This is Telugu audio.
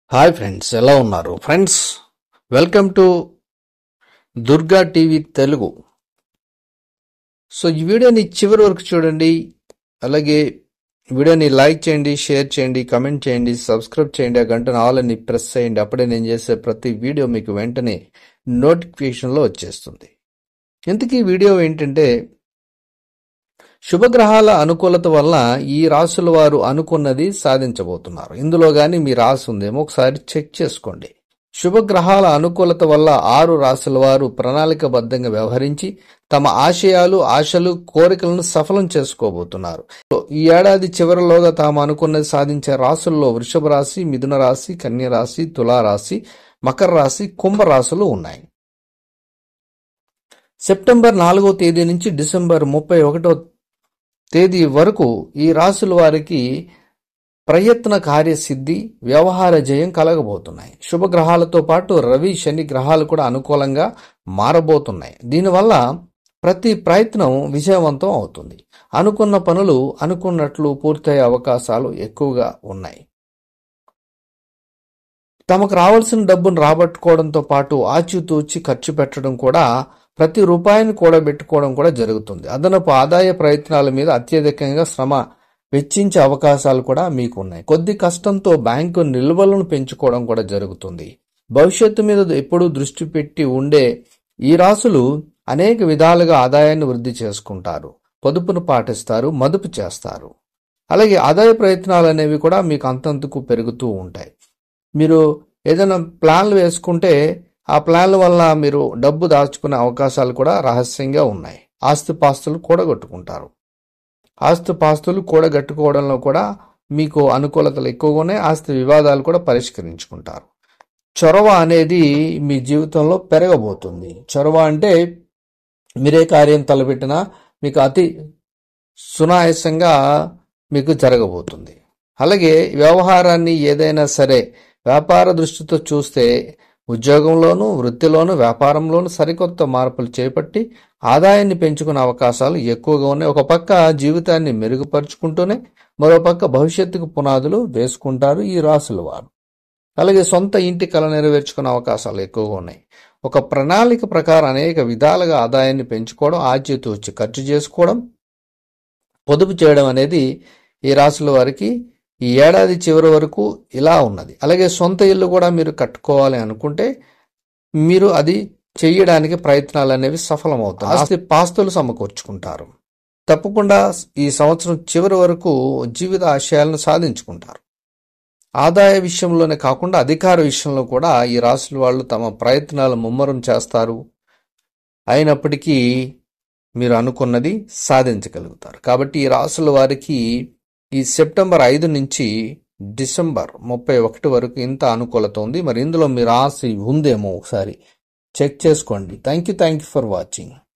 హాయ్ ఫ్రెండ్స్, ఎలా ఉన్నారు friends? Welcome to Durga TV Telugu. So ఈ వీడియోని చివరి వరకు చూడండి. అలాగే వీడియోని లైక్ చేయండి, షేర్ చేయండి, కమెంట్ చేయండి, సబ్స్క్రైబ్ చేయండి, ఆ గంటను ఆల్ అని ప్రెస్ చేయండి. అప్పుడే నేను చేసే ప్రతి వీడియో మీకు వెంటనే నోటిఫికేషన్లో వచ్చేస్తుంది. ఇంతకీ వీడియో ఏంటంటే, శుభగ్రహాల అనుకూలత వల్ల ఈ రాసుల వారు అనుకున్నది సాధించబోతున్నారు. ఇందులో గాని మీ రాసి ఉందేమో ఒకసారి చెక్ చేసుకోండి. శుభగ్రహాల అనుకూలత వల్ల 6 రాసుల వారు ప్రణాళికబద్ధంగా వ్యవహరించి తమ ఆశయాలు, ఆశలు, కోరికలను సఫలం చేసుకోబోతున్నారు. ఈ ఏడాది చివరిలోగా తాము అనుకున్నది సాధించే రాసుల్లో వృషభ రాశి, మిథున రాశి, కన్య రాశి, తులారాశి, మకర రాశి, కుంభ రాశులు ఉన్నాయి. సెప్టెంబర్ 4వ తేదీ నుంచి డిసెంబర్ 31వ తేదీ వరకు ఈ రాశుల వారికి ప్రయత్న కార్యసిద్ధి, వ్యవహార జయం కలగబోతున్నాయి. శుభగ్రహాలతో పాటు రవి, శని గ్రహాలు కూడా అనుకూలంగా మారబోతున్నాయి. దీనివల్ల ప్రతి ప్రయత్నం విజయవంతం అవుతుంది. అనుకున్న పనులు అనుకున్నట్లు పూర్తయ్యే అవకాశాలు ఎక్కువగా ఉన్నాయి. తమకు రావాల్సిన డబ్బును రాబట్టుకోవడంతో పాటు ఆచితూచి ఖర్చు పెట్టడం కూడా, ప్రతి రూపాయిని కూడబెట్టుకోవడం కూడా జరుగుతుంది. అదనపు ఆదాయ ప్రయత్నాల మీద అత్యధికంగా శ్రమ వెచ్చించే అవకాశాలు కూడా మీకు ఉన్నాయి. కొద్ది కష్టంతో బ్యాంకు నిల్వలను పెంచుకోవడం కూడా జరుగుతుంది. భవిష్యత్తు మీద ఎప్పుడూ దృష్టి పెట్టి ఉండే ఈ రాసులు అనేక విధాలుగా ఆదాయాన్ని వృద్ధి చేసుకుంటారు, పొదుపును పాటిస్తారు, మదుపు చేస్తారు. అలాగే ఆదాయ ప్రయత్నాలు అనేవి కూడా మీకు అంతంతకు పెరుగుతూ ఉంటాయి. మీరు ఏదైనా ప్లాన్లు వేసుకుంటే ఆ ప్లాన్ల వల్ల మీరు డబ్బు దాచుకునే అవకాశాలు కూడా రహస్యంగా ఉన్నాయి. ఆస్తిపాస్తులు కూడగట్టుకుంటారు. ఆస్తిపాస్తులు కూడగట్టుకోవడంలో కూడా మీకు అనుకూలతలు ఎక్కువగా ఉన్నాయి. ఆస్తి వివాదాలు కూడా పరిష్కరించుకుంటారు. చొరవ అనేది మీ జీవితంలో పెరగబోతుంది. చొరవ అంటే మీరే కార్యం తలపెట్టినా మీకు అతి సునాయాసంగా మీకు జరగబోతుంది. అలాగే వ్యవహారాన్ని ఏదైనా సరే వ్యాపార దృష్టితో చూస్తే ఉద్యోగంలోనూ, వృత్తిలోనూ, వ్యాపారంలోనూ సరికొత్త మార్పులు చేపట్టి ఆదాయాన్ని పెంచుకునే అవకాశాలు ఎక్కువగా ఉన్నాయి. ఒక పక్క జీవితాన్ని మెరుగుపరుచుకుంటూనే మరోపక్క భవిష్యత్తుకు పునాదులు వేసుకుంటారు ఈ రాసుల వారు. అలాగే సొంత ఇంటి కల నెరవేర్చుకునే అవకాశాలు ఎక్కువగా ఉన్నాయి. ఒక ప్రణాళిక ప్రకారం అనేక విధాలుగా ఆదాయాన్ని పెంచుకోవడం, ఆచితూచి ఖర్చు చేసుకోవడం, పొదుపు చేయడం అనేది ఈ రాసుల వారికి ఈ ఏడాది చివరి వరకు ఇలా ఉన్నది. అలాగే సొంత ఇల్లు కూడా మీరు కట్టుకోవాలి అనుకుంటే మీరు అది చేయడానికి ప్రయత్నాలు అనేవి సఫలమవుతాయి. ఆస్తి పాస్తులు సమకూర్చుకుంటారు. తప్పకుండా ఈ సంవత్సరం చివరి వరకు జీవిత ఆశయాలను సాధించుకుంటారు. ఆదాయ విషయంలోనే కాకుండా అధికార విషయంలో కూడా ఈ రాశుల వాళ్ళు తమ ప్రయత్నాలు ముమ్మరం చేస్తారు. అయినప్పటికీ మీరు అనుకున్నది సాధించగలుగుతారు. కాబట్టి ఈ రాశుల వారికి ఈ సెప్టెంబర్ 5 నుంచి డిసెంబర్ 31 వరకు ఇంత అనుకూలత ఉంది. మరి ఇందులో మీ రాశి ఉందేమో ఒకసారి చెక్ చేసుకోండి. Thank you for watching.